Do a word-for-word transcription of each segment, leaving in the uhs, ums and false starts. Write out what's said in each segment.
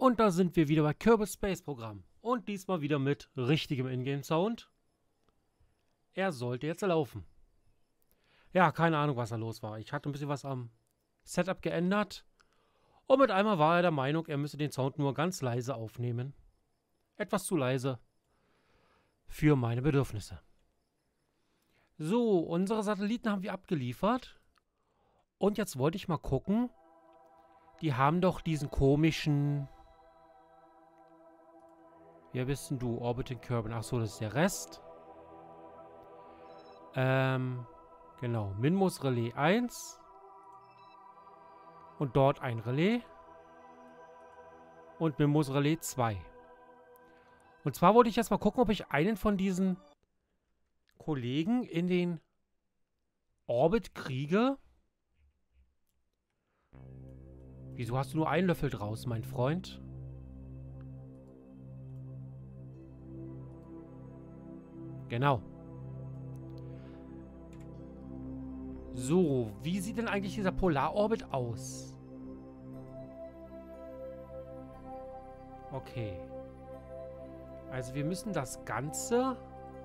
Und da sind wir wieder bei Kerbal Space Program. Und diesmal wieder mit richtigem Ingame-Sound. Er sollte jetzt laufen. Ja, keine Ahnung, was da los war. Ich hatte ein bisschen was am Setup geändert. Und mit einmal war er der Meinung, er müsse den Sound nur ganz leise aufnehmen. Etwas zu leise für meine Bedürfnisse. So, unsere Satelliten haben wir abgeliefert. Und jetzt wollte ich mal gucken. Die haben doch diesen komischen... Wer bist denn du? Orbiting Kerbal. Achso, das ist der Rest. Ähm, genau. Minmus Relais eins. Und dort ein Relais. Und Minmus Relais zwei. Und zwar wollte ich jetzt mal gucken, ob ich einen von diesen Kollegen in den Orbit kriege. Wieso hast du nur einen Löffel draus, mein Freund? Genau. So, wie sieht denn eigentlich dieser Polarorbit aus? Okay. Also wir müssen das Ganze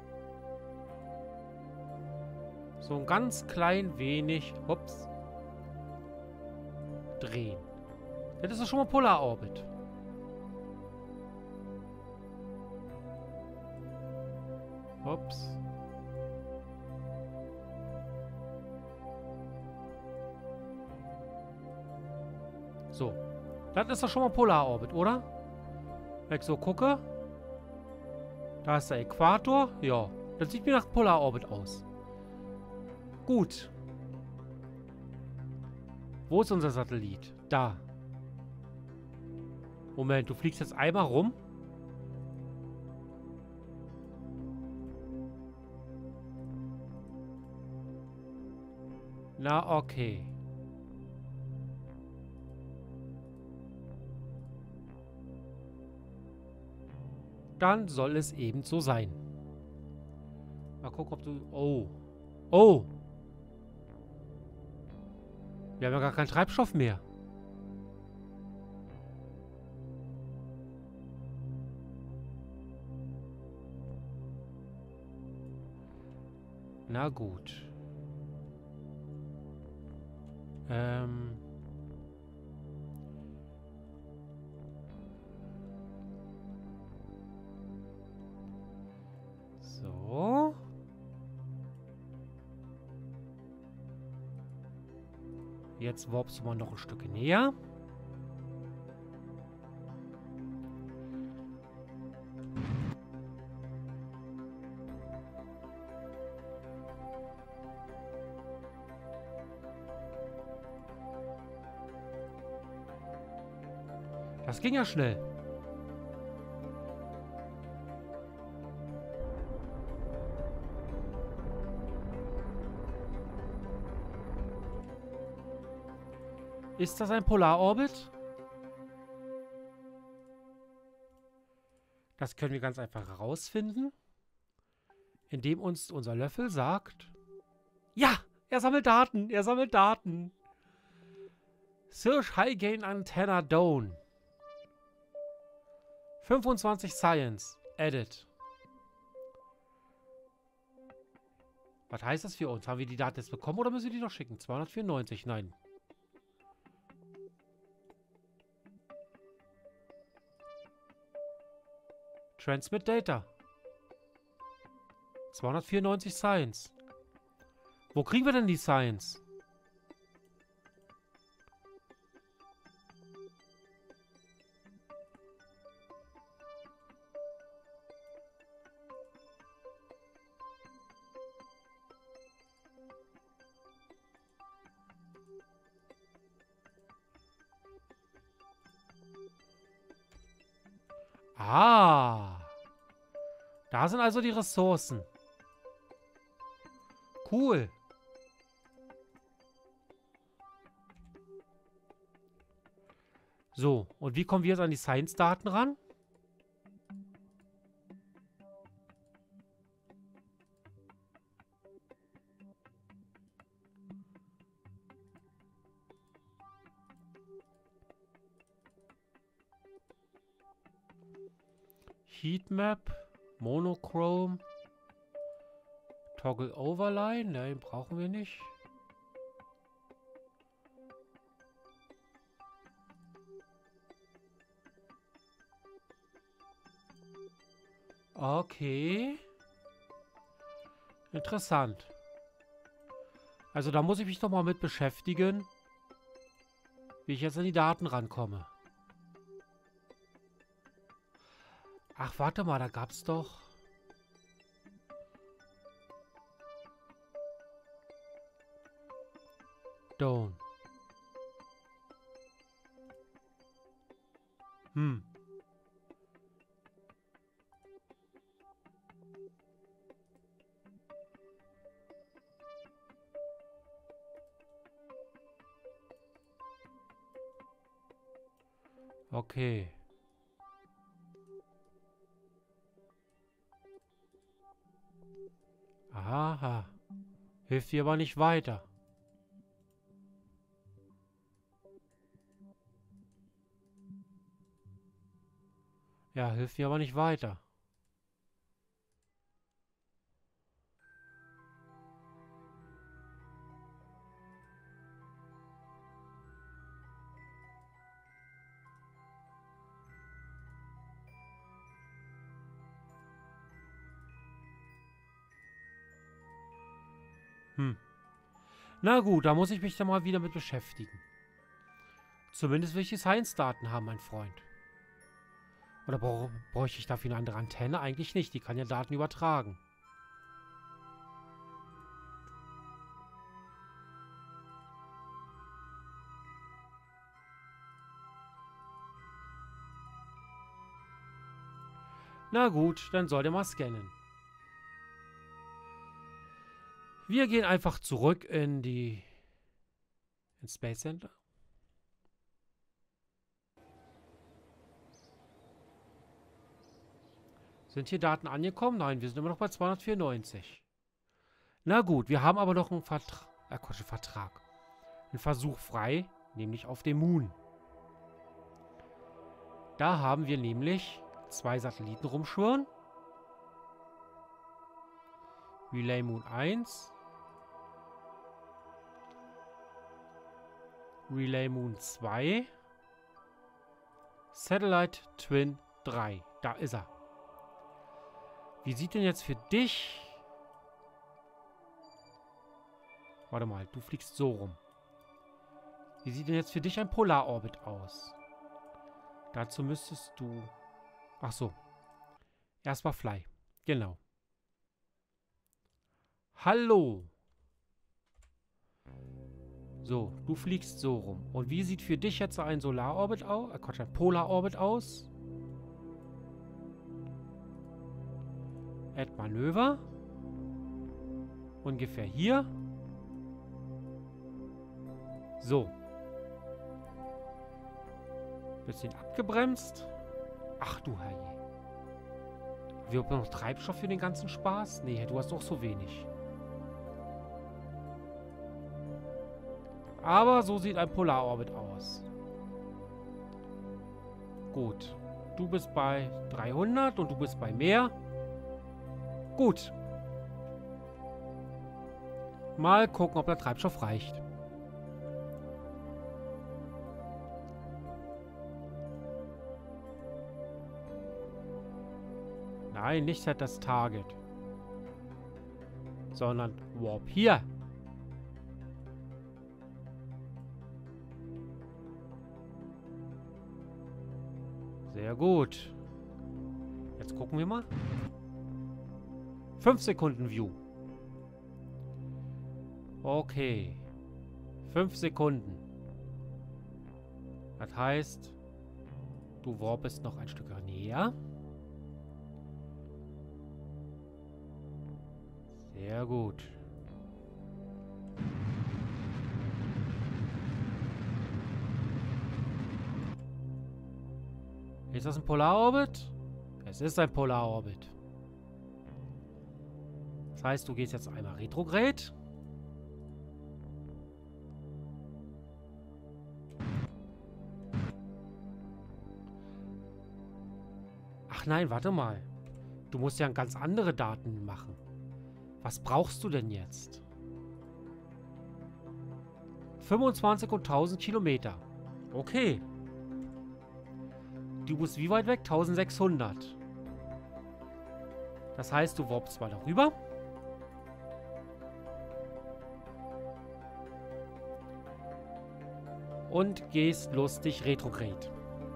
so ein ganz klein wenig, ups, drehen. Das ist doch schon mal Polarorbit. Ups. So. Das ist doch schon mal Polarorbit, oder? Wenn ich so gucke. Da ist der Äquator. Ja. Das sieht mir nach Polarorbit aus. Gut. Wo ist unser Satellit? Da. Moment, du fliegst jetzt einmal rum. Na, okay. Dann soll es eben so sein. Mal gucken, ob du... Oh. Oh. Wir haben ja gar keinen Treibstoff mehr. Na gut. Ähm... So. Jetzt warpst du mal noch ein Stück näher. Das ging ja schnell. Ist das ein Polarorbit? Das können wir ganz einfach herausfinden, indem uns unser Löffel sagt... Ja! Er sammelt Daten! Er sammelt Daten! Search High Gain Antenna Down. fünfundzwanzig Science. Edit. Was heißt das für uns? Haben wir die Daten jetzt bekommen oder müssen wir die noch schicken? zweihundertvierundneunzig. Nein. Transmit Data. zweihundertvierundneunzig Science. Wo kriegen wir denn die Science? Ah. Da sind also die Ressourcen. Cool. So, und wie kommen wir jetzt an die Science-Daten ran? Heatmap, Monochrome, Toggle Overlay, ne, den brauchen wir nicht. Okay. Interessant. Also da muss ich mich doch mal mit beschäftigen, wie ich jetzt an die Daten rankomme. Ach, warte mal, da gab's doch... Don't. Hm. Okay. Aha. Hilft dir aber nicht weiter. Ja, hilft mir aber nicht weiter. Hm. Na gut, da muss ich mich dann mal wieder mit beschäftigen. Zumindest will ich die Science-Daten haben, mein Freund. Oder bra bräuchte ich dafür eine andere Antenne? Eigentlich nicht, die kann ja Daten übertragen. Na gut, dann soll der mal scannen. Wir gehen einfach zurück in die... ins Space Center. Sind hier Daten angekommen? Nein, wir sind immer noch bei zweihundertvierundneunzig. Na gut, wir haben aber noch einen Vertrag. Äh, Quatsch, Vertrag. Einen Versuch frei, nämlich auf dem Moon. Da haben wir nämlich zwei Satelliten rumschwirren. Relay Moon eins. Relay Moon zwei. Satellite Twin drei. Da ist er. Wie sieht denn jetzt für dich... Warte mal, du fliegst so rum. Wie sieht denn jetzt für dich ein Polarorbit aus? Dazu müsstest du... Ach so. Erstmal Fly. Genau. Hallo. So, du fliegst so rum. Und wie sieht für dich jetzt ein Solarorbit aus? Äh, Quatsch, ein Polarorbit aus? Add Manöver. Ungefähr hier. So. Bisschen abgebremst. Ach du Herrje. Wir haben noch Treibstoff für den ganzen Spaß? Nee, du hast doch so wenig. Aber so sieht ein Polarorbit aus. Gut. Du bist bei dreihundert und du bist bei mehr. Gut. Mal gucken, ob der Treibstoff reicht. Nein, nicht Set das Target. Sondern Warp hier. Sehr gut. Jetzt gucken wir mal. fünf Sekunden View. Okay. fünf Sekunden. Das heißt, du warpest noch ein Stück näher. Sehr gut. Ist das ein Polarorbit? Es ist ein Polarorbit. Das heißt, du gehst jetzt einmal retrograd. Ach nein, warte mal. Du musst ja ganz andere Daten machen. Was brauchst du denn jetzt? fünfundzwanzig und tausend Kilometer. Okay. Du musst wie weit weg? eintausendsechshundert. Das heißt, du warpst mal darüber. Und gehst lustig retrograd.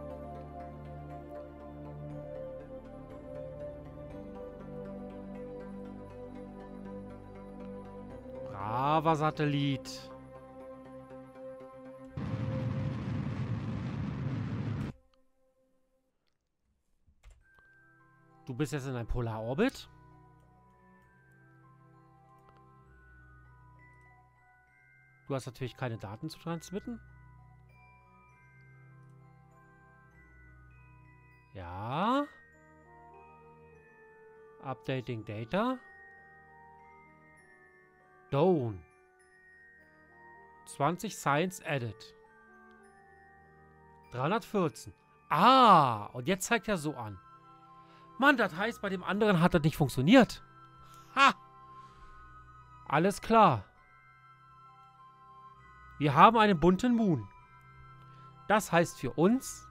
Braver Satellit. Du bist jetzt in einem Polarorbit. Du hast natürlich keine Daten zu transmitten. Ja. Updating Data. Down. zwanzig Science Edit. dreihundertvierzehn. Ah, und jetzt zeigt er so an. Mann, das heißt, bei dem anderen hat das nicht funktioniert. Ha! Alles klar. Wir haben einen bunten Moon. Das heißt für uns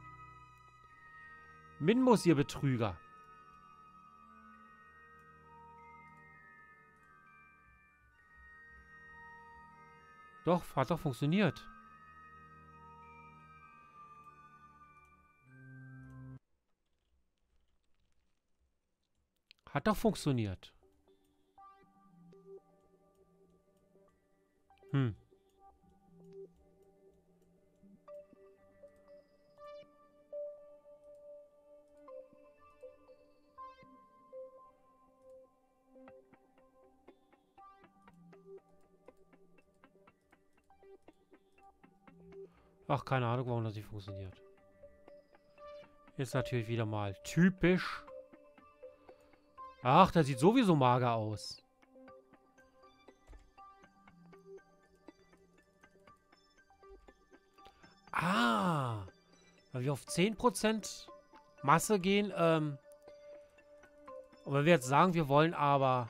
Minmus, ihr Betrüger. Doch, hat doch funktioniert. Hat doch funktioniert. Hm. Ach, keine Ahnung, warum das nicht funktioniert. Ist natürlich wieder mal typisch. Ach, der sieht sowieso mager aus. Ah. Weil wir auf zehn Prozent Masse gehen. Ähm, und wenn wir jetzt sagen, wir wollen aber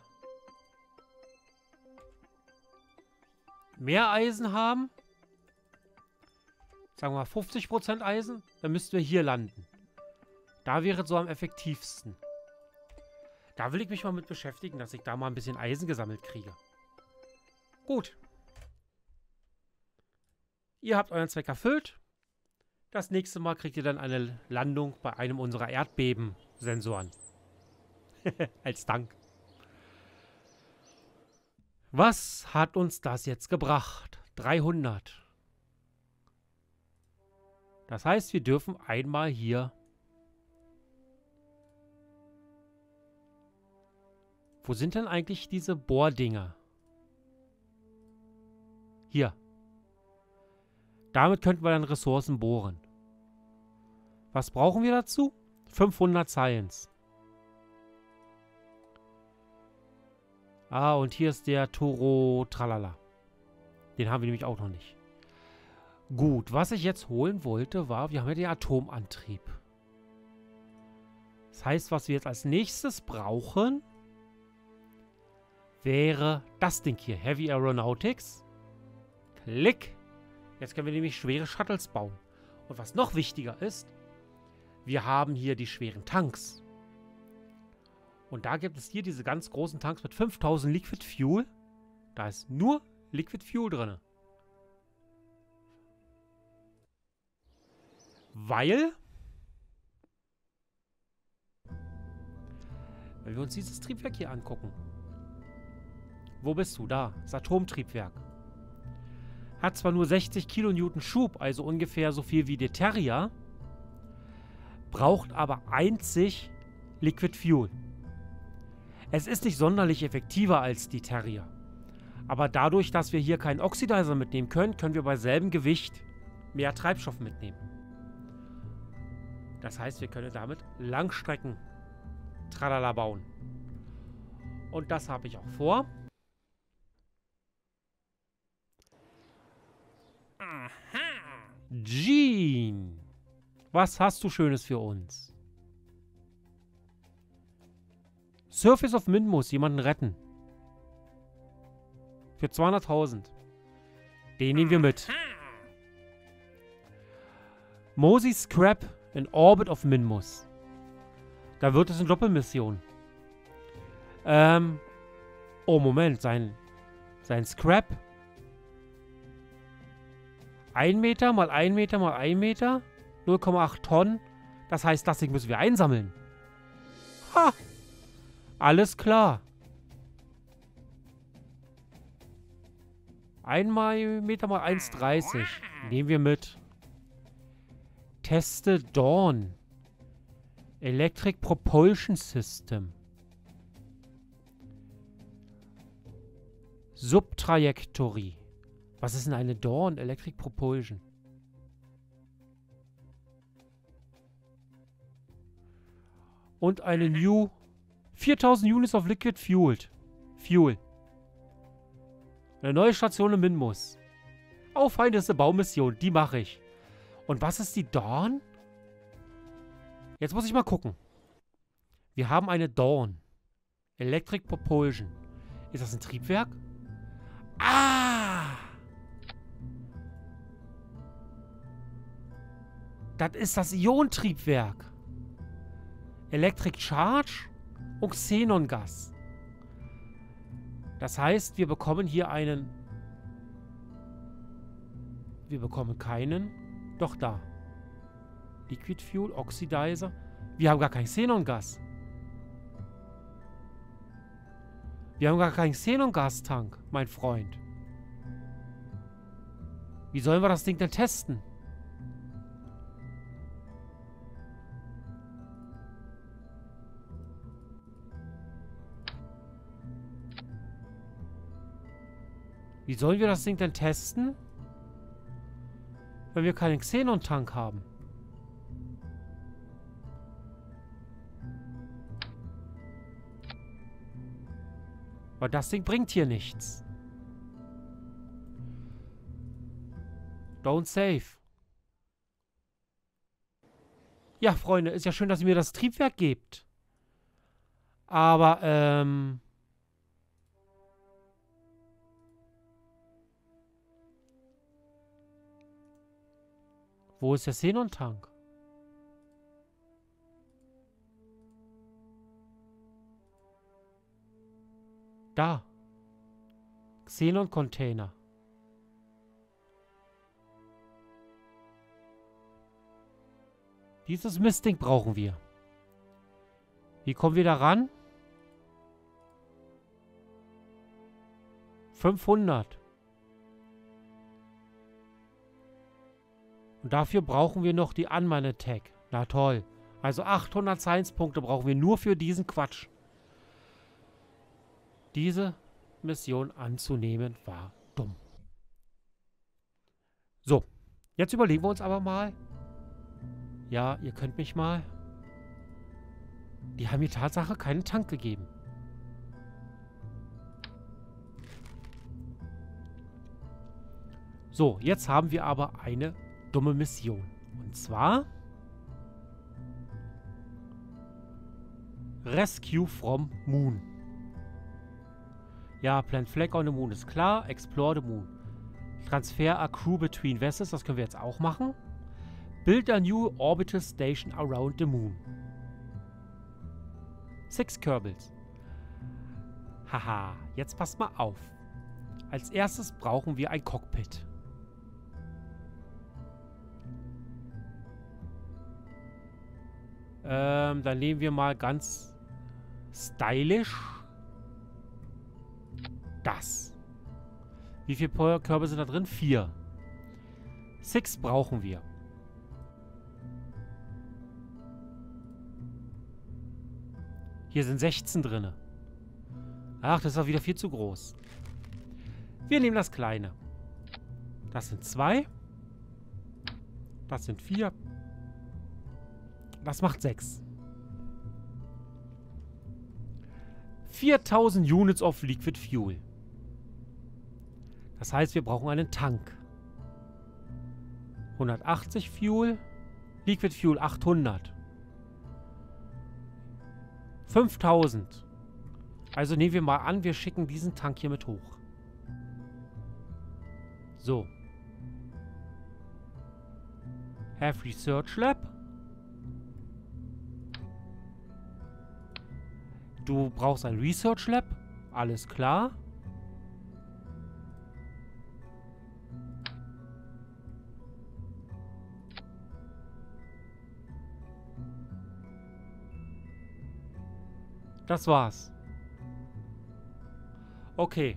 mehr Eisen haben, sagen wir mal fünfzig Prozent Eisen, dann müssten wir hier landen. Da wäre es so am effektivsten. Da will ich mich mal mit beschäftigen, dass ich da mal ein bisschen Eisen gesammelt kriege. Gut. Ihr habt euren Zweck erfüllt. Das nächste Mal kriegt ihr dann eine Landung bei einem unserer Erdbeben-Sensoren. Als Dank. Was hat uns das jetzt gebracht? dreihundert. Das heißt, wir dürfen einmal hier... Wo sind denn eigentlich diese Bohrdinger? Hier. Damit könnten wir dann Ressourcen bohren. Was brauchen wir dazu? fünfhundert Science. Ah, und hier ist der Toro Tralala. Den haben wir nämlich auch noch nicht. Gut, was ich jetzt holen wollte, war, wir haben ja den Atomantrieb. Das heißt, was wir jetzt als nächstes brauchen, wäre das Ding hier. Heavy Aeronautics. Klick. Jetzt können wir nämlich schwere Shuttles bauen. Und was noch wichtiger ist, wir haben hier die schweren Tanks. Und da gibt es hier diese ganz großen Tanks mit fünftausend Liquid Fuel. Da ist nur Liquid Fuel drin. Weil, wenn wir uns dieses Triebwerk hier angucken. Wo bist du? Da. Das Atomtriebwerk. Hat zwar nur sechzig Kilonewton Schub, also ungefähr so viel wie der Terrier, braucht aber einzig Liquid Fuel. Es ist nicht sonderlich effektiver als die Terrier. Aber dadurch, dass wir hier keinen Oxidizer mitnehmen können, können wir bei selben Gewicht mehr Treibstoff mitnehmen. Das heißt, wir können damit Langstrecken Tralala bauen. Und das habe ich auch vor. Aha. Gene, was hast du Schönes für uns? Surface of Minmus, jemanden retten. Für zweihunderttausend. Den nehmen wir mit. Mosey Scrap in Orbit of Minmus. Da wird es eine Doppelmission. Ähm. Oh, Moment. Sein, sein Scrap. ein Meter mal ein Meter mal ein Meter. null Komma acht Tonnen. Das heißt, das Ding müssen wir einsammeln. Ha! Alles klar. ein Meter mal eins Komma dreißig. Nehmen wir mit. Teste Dawn. Electric Propulsion System. Subtrajektorie. Was ist denn eine Dawn? Electric Propulsion. Und eine New viertausend Units of Liquid Fueled. Fuel. Eine neue Station in Minmus. Auffeindeste Baumission. Die mache ich. Und was ist die Dawn? Jetzt muss ich mal gucken. Wir haben eine Dawn. Electric Propulsion. Ist das ein Triebwerk? Ah! Das ist das Ionentriebwerk. Electric Charge und Xenongas. Das heißt, wir bekommen hier einen... Wir bekommen keinen... Doch da. Liquid Fuel, Oxidizer. Wir haben gar kein Xenongas. Wir haben gar keinen Xenongas-Tank, mein Freund. Wie sollen wir das Ding denn testen? Wie sollen wir das Ding denn testen, wenn wir keinen Xenon-Tank haben? Weil das Ding bringt hier nichts. Don't save. Ja, Freunde, ist ja schön, dass ihr mir das Triebwerk gebt. Aber, ähm... wo ist der Xenon-Tank? Da. Xenon-Container. Dieses Mistding brauchen wir. Wie kommen wir da ran? fünfhundert. Und dafür brauchen wir noch die Unmanned Attack. Na toll. Also achthundert Science-Punkte brauchen wir nur für diesen Quatsch. Diese Mission anzunehmen war dumm. So. Jetzt überlegen wir uns aber mal. Ja, ihr könnt mich mal. Die haben mir Tatsache keinen Tank gegeben. So, jetzt haben wir aber eine dumme Mission. Und zwar Rescue from Moon. Ja, Plant Flag on the Moon ist klar. Explore the Moon. Transfer a crew between vessels, das können wir jetzt auch machen. Build a new orbital station around the Moon. Six Kerbals. Haha, jetzt passt mal auf. Als erstes brauchen wir ein Cockpit. Ähm, dann nehmen wir mal ganz stylisch das. Wie viele Körbe sind da drin? Vier. Six brauchen wir. Hier sind sechzehn drin. Ach, das ist auch wieder viel zu groß. Wir nehmen das kleine. Das sind zwei. Das sind vier. Das macht sechs. viertausend Units of Liquid Fuel. Das heißt, wir brauchen einen Tank. hundertachtzig Fuel. Liquid Fuel achthundert. fünftausend. Also nehmen wir mal an, wir schicken diesen Tank hier mit hoch. So. Have Research Lab. Du brauchst ein Research Lab. Alles klar. Das war's. Okay.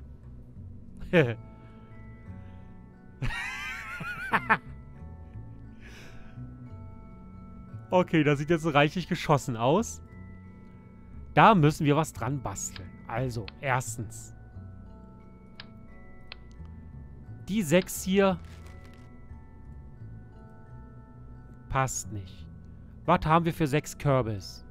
Okay, da sieht jetzt reichlich geschossen aus. Da müssen wir was dran basteln. Also, erstens. Die sechs hier passt nicht. Was haben wir für sechs Kürbis?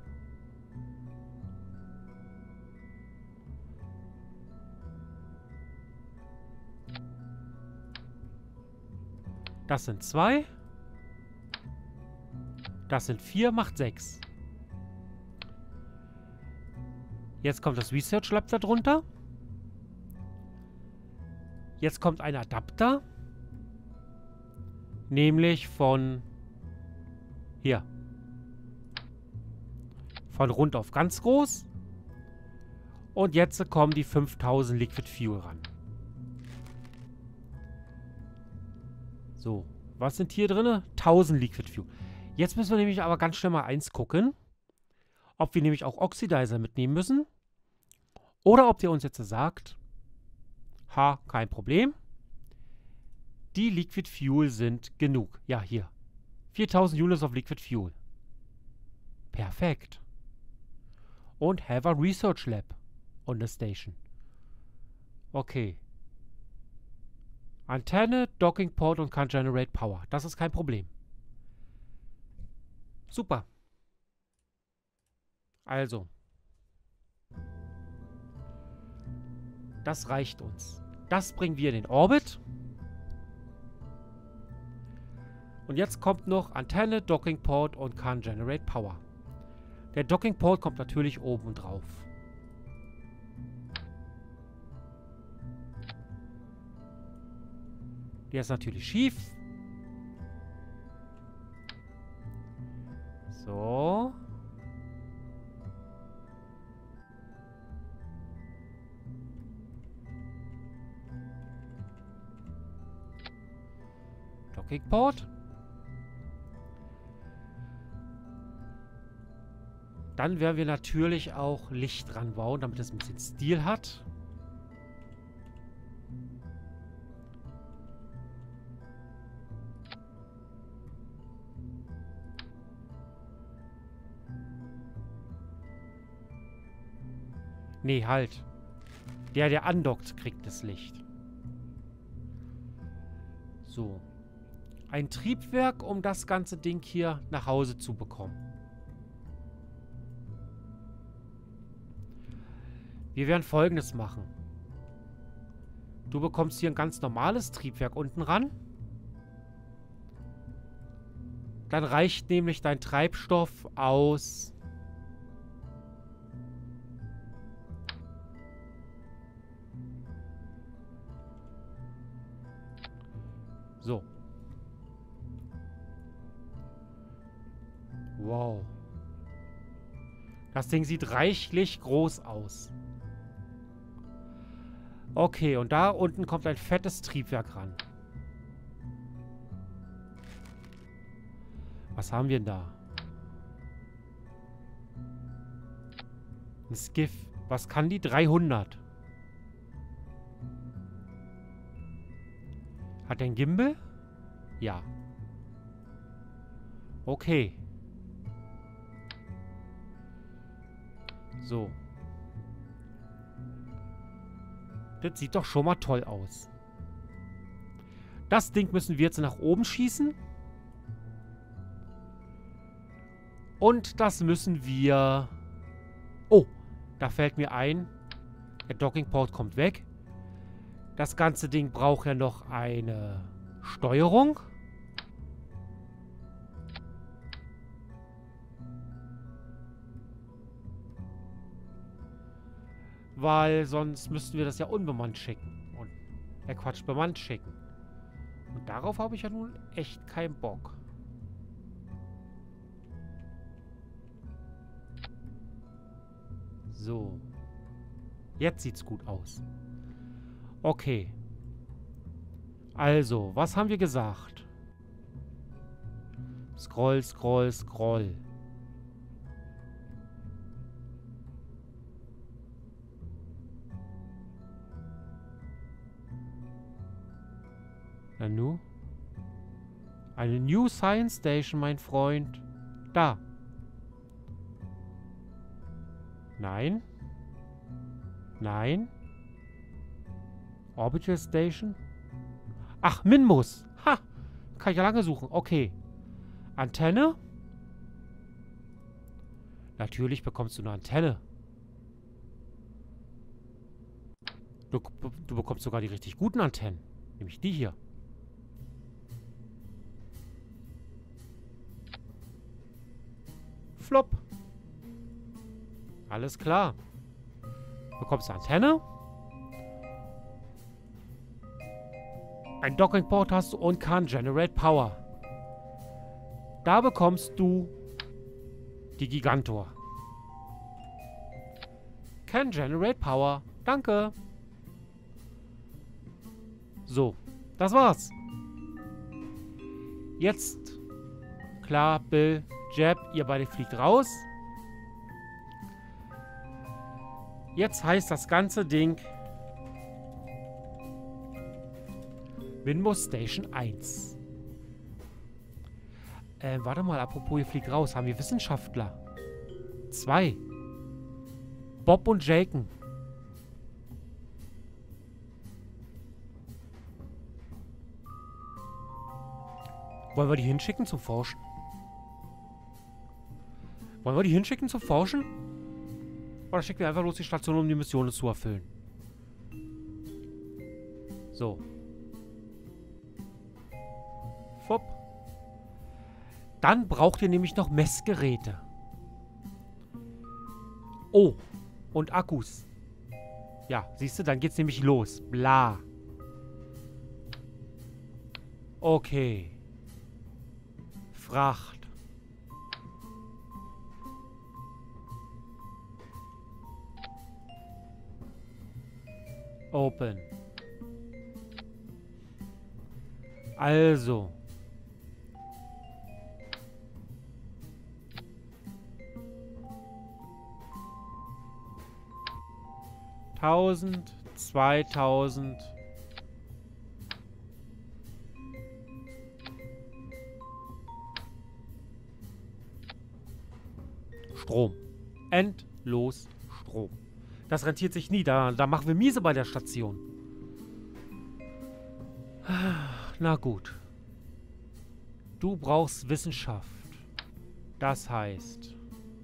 Das sind zwei. Das sind vier, macht sechs. Jetzt kommt das Research Lab da drunter. Jetzt kommt ein Adapter. Nämlich von... Hier. Von rund auf ganz groß. Und jetzt kommen die fünftausend Liquid Fuel ran. So. Was sind hier drin? tausend Liquid Fuel. Jetzt müssen wir nämlich aber ganz schnell mal eins gucken. Ob wir nämlich auch Oxidizer mitnehmen müssen. Oder ob der uns jetzt sagt, ha, kein Problem. Die Liquid Fuel sind genug. Ja, hier. viertausend Units of Liquid Fuel. Perfekt. Und have a Research Lab on the station. Okay. Antenne, Docking Port und kann generate Power. Das ist kein Problem. Super. Also. Das reicht uns. Das bringen wir in den Orbit. Und jetzt kommt noch Antenne, Docking Port und kann generate Power. Der Docking Port kommt natürlich oben drauf. Der ist natürlich schief. So. Docking Port. Dann werden wir natürlich auch Licht dran bauen, damit es ein bisschen Stil hat. Nee, halt. Der, der andockt, kriegt das Licht. So. Ein Triebwerk, um das ganze Ding hier nach Hause zu bekommen. Wir werden Folgendes machen. Du bekommst hier ein ganz normales Triebwerk unten ran. Dann reicht nämlich dein Treibstoff aus... So. Wow. Das Ding sieht reichlich groß aus. Okay, und da unten kommt ein fettes Triebwerk ran. Was haben wir denn da? Ein Skiff. Was kann die? dreihundert. Hat der ein Gimbal? Ja. Okay. So. Das sieht doch schon mal toll aus. Das Ding müssen wir jetzt nach oben schießen. Und das müssen wir... Oh, da fällt mir ein, der Docking Port kommt weg. Das ganze Ding braucht ja noch eine Steuerung. Weil sonst müssten wir das ja unbemannt schicken. Und, äh Quatsch, bemannt schicken. Und darauf habe ich ja nun echt keinen Bock. So. Jetzt sieht's gut aus. Okay. Also, was haben wir gesagt? Scroll, scroll, scroll. Nanu? Eine New Science Station, mein Freund. Da. Nein. Nein. Orbital Station. Ach, Minmus. Ha. Kann ich ja lange suchen. Okay. Antenne. Natürlich bekommst du eine Antenne. Du, du bekommst sogar die richtig guten Antennen. Nämlich die hier. Flop. Alles klar. Du bekommst eine Antenne. Ein Docking-Port hast du und kann Generate Power. Da bekommst du die Gigantor. Can Generate Power. Danke. So, das war's. Jetzt, klar, Bill, Jeb, ihr beide fliegt raus. Jetzt heißt das ganze Ding Minmus Station eins. Äh, warte mal, apropos, ihr fliegt raus. Haben wir Wissenschaftler? Zwei. Bob und Jaken. Wollen wir die hinschicken zum Forschen? Wollen wir die hinschicken zum Forschen? Oder schicken wir einfach bloß die Station, um die Mission zu erfüllen? So. Fupp. Dann braucht ihr nämlich noch Messgeräte. Oh. Und Akkus. Ja, siehst du, dann geht's nämlich los. Bla. Okay. Fracht. Open. Also. Tausend, zweitausend. Strom. Endlos Strom. Das rentiert sich nie. Da, da machen wir miese bei der Station. Na gut. Du brauchst Wissenschaft. Das heißt...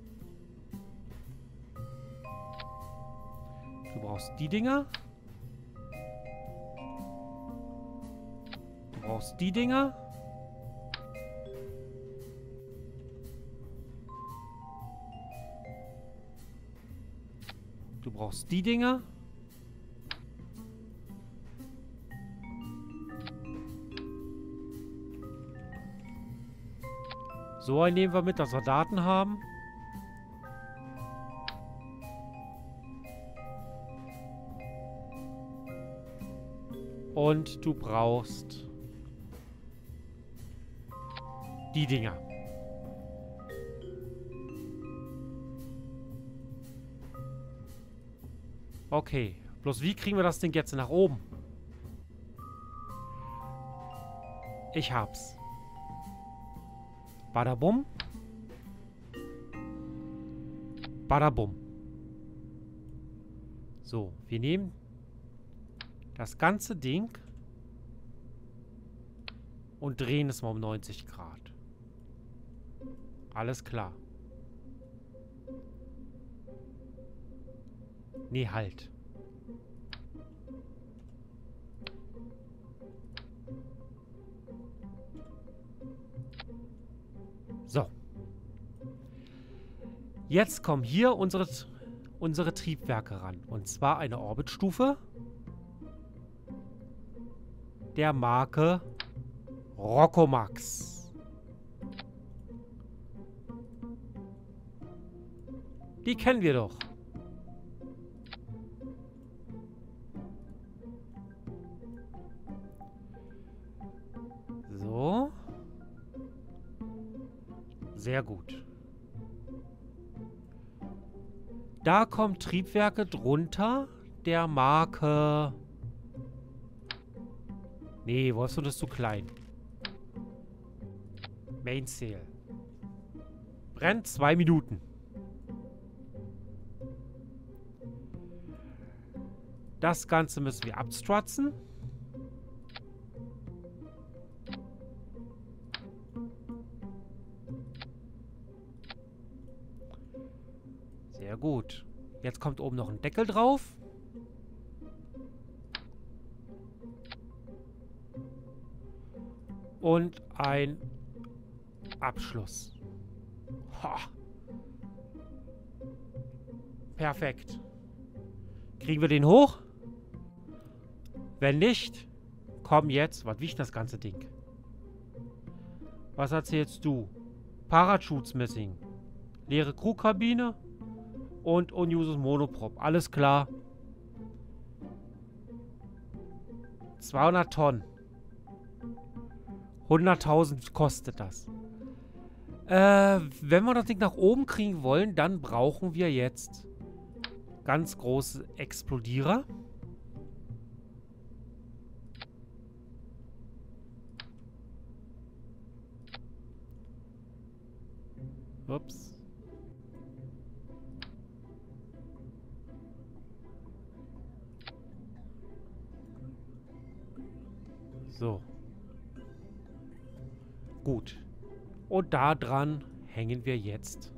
Du brauchst die Dinger. Du brauchst die Dinger. Du brauchst die Dinger. So einen nehmen wir mit, dass wir Daten haben. Und du brauchst die Dinger. Okay. Bloß wie kriegen wir das Ding jetzt nach oben? Ich hab's. Badabum. Badabum. So, wir nehmen das ganze Ding und drehen es mal um neunzig Grad. Alles klar. Nee, halt. So. Jetzt kommen hier unsere unsere Triebwerke ran. Und zwar eine Orbitstufe der Marke Rockomax. Die kennen wir doch. So. Sehr gut. Da kommen Triebwerke drunter der Marke... Nee, Wolfsund ist zu klein. Mainsail. Brennt zwei Minuten. Das Ganze müssen wir abstratzen. Sehr gut. Jetzt kommt oben noch ein Deckel drauf. Und ein Abschluss. Ha. Perfekt. Kriegen wir den hoch? Wenn nicht, komm jetzt. Was wiegt das ganze Ding? Was erzählst du? Parachutes missing. Leere Crewkabine und unused Monoprop. Alles klar. zweihundert Tonnen. hunderttausend kostet das. Äh, wenn wir das Ding nach oben kriegen wollen, dann brauchen wir jetzt ganz große Explodierer. Ups. So. Gut. Und da dran hängen wir jetzt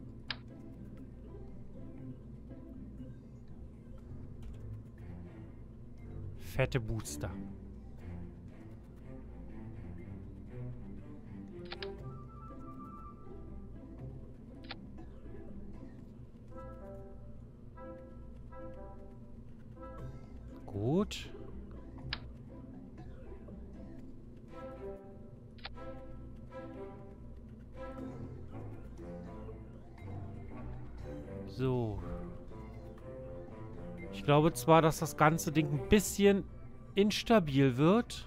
fette Booster. Gut. So. Ich glaube zwar, dass das ganze Ding ein bisschen instabil wird.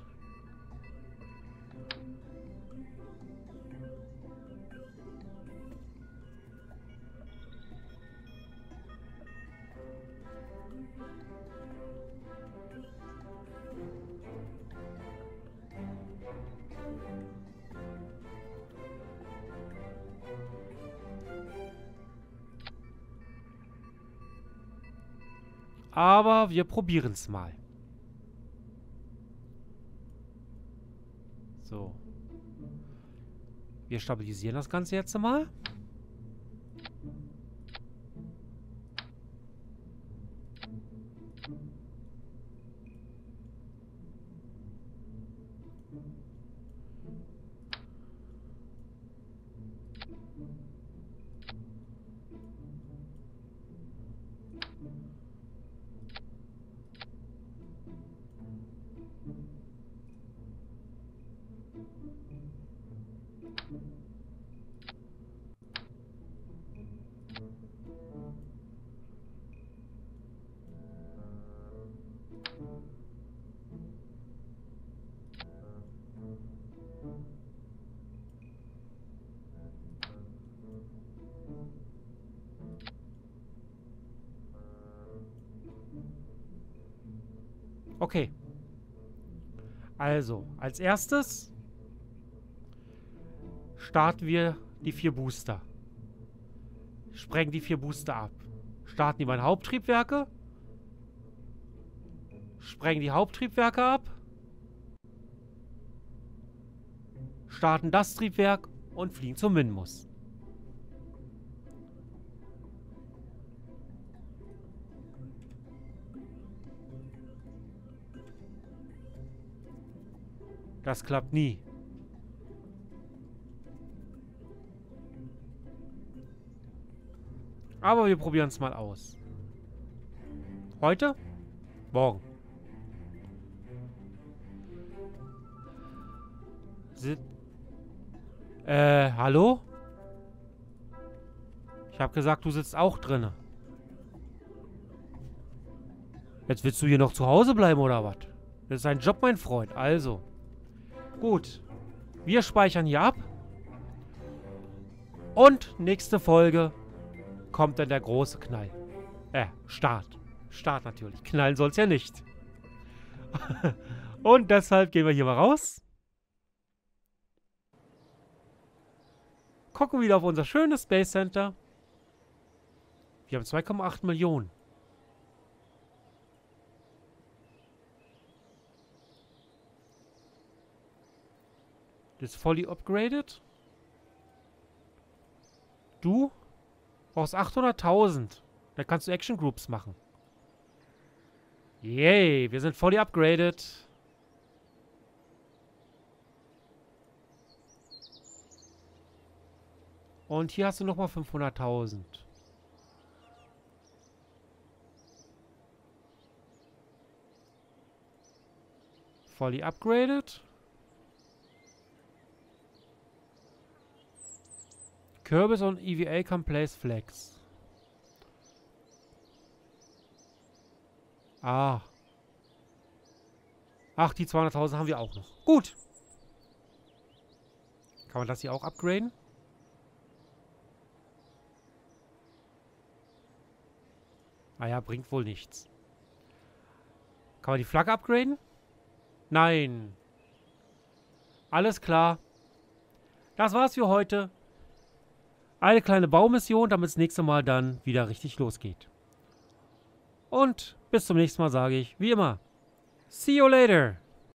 Aber wir probieren es mal. So. Wir stabilisieren das Ganze jetzt mal. Okay. Also, als erstes starten wir die vier Booster. Sprengen die vier Booster ab. Starten die meine Haupttriebwerke. Sprengen die Haupttriebwerke ab. Starten das Triebwerk und fliegen zum Minmus. Das klappt nie. Aber wir probieren es mal aus. Heute? Morgen. Si äh, hallo? Ich habe gesagt, du sitzt auch drinne. Jetzt willst du hier noch zu Hause bleiben, oder was? Das ist ein Job, mein Freund. Also. Gut. Wir speichern hier ab. Und nächste Folge kommt dann der große Knall. Äh, Start. Start natürlich. Knallen soll es ja nicht. Und deshalb gehen wir hier mal raus. Gucken wieder auf unser schönes Space Center. Wir haben zwei Komma acht Millionen. Das ist fully upgraded. Du brauchst achthunderttausend. Da kannst du Action Groups machen. Yay, wir sind fully upgraded. Und hier hast du nochmal fünfhunderttausend. Fully upgraded. Kürbis und E V A can place flags. Ah. Ach, die zweihunderttausend haben wir auch noch. Gut. Kann man das hier auch upgraden? Ah ja, bringt wohl nichts. Kann man die Flagge upgraden? Nein. Alles klar. Das war's für heute. Eine kleine Baumission, damit das nächste Mal dann wieder richtig losgeht. Und bis zum nächsten Mal sage ich, wie immer, see you later.